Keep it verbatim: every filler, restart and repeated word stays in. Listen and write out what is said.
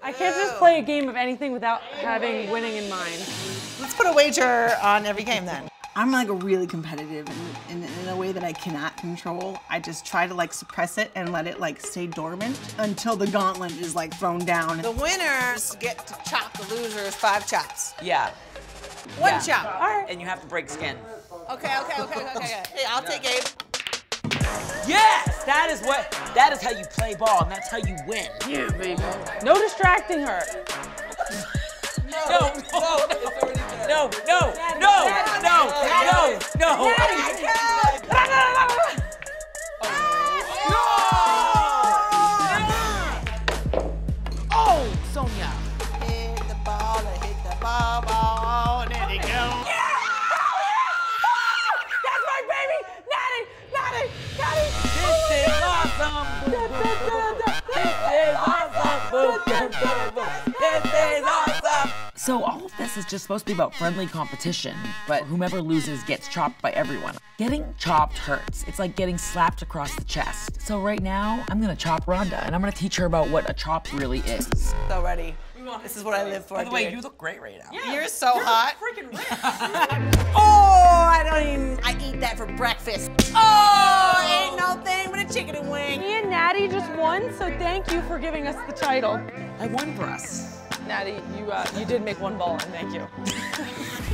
I can't just play a game of anything without having winning in mind. Let's put a wager on every game then. I'm like really competitive in, in, in a way that I cannot control. I just try to like suppress it and let it like stay dormant until the gauntlet is like thrown down. The winners get to chop the losers five chops. Yeah. One yeah. chop. All right. And you have to break skin. Okay, okay, okay, okay, okay. Hey, I'll take Abe. Yes! That is what, that is how you play ball, and that's how you win. Yeah, baby. No distracting her. No, no, no, no, no, no, no, no, no. Oh, Sonia. Hit the ball, hit the ball, ball, and there you go. That's my baby! Natty! Natty! Natty! This is awesome. This is awesome. This is awesome. So all of this is just supposed to be about friendly competition, but whomever loses gets chopped by everyone. Getting chopped hurts. It's like getting slapped across the chest. So right now, I'm gonna chop Rhonda, and I'm gonna teach her about what a chop really is. So ready. This is what I live for, By the way, dude. you look great right now. Yeah, You're so you're hot. Freaking rich. Oh, I don't even, I eat that for breakfast. Oh, ain't no thing but a chicken and wing. Me and Natty just won, so thank you for giving us the title. I won for us. Natty, you uh, you did make one ball, and thank you.